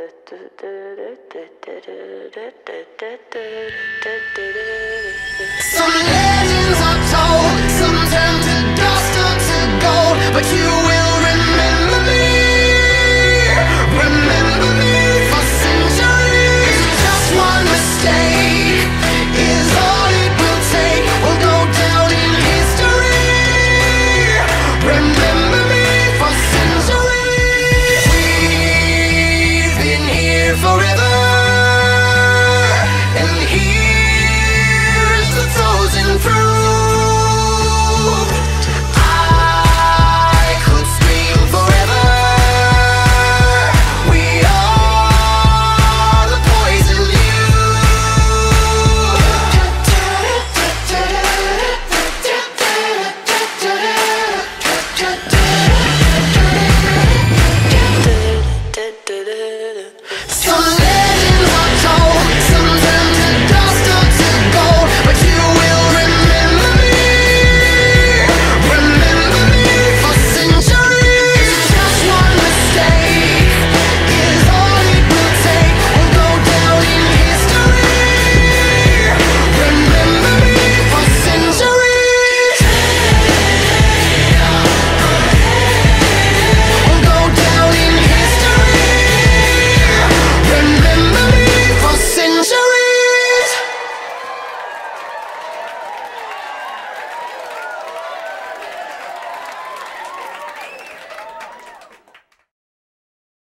Some legends are told, some turn to dust or to gold, but you will remember me for centuries. Just one mistake is all it will take. We'll go down in history. Remember me for centuries. We've been here forever. Da da da da.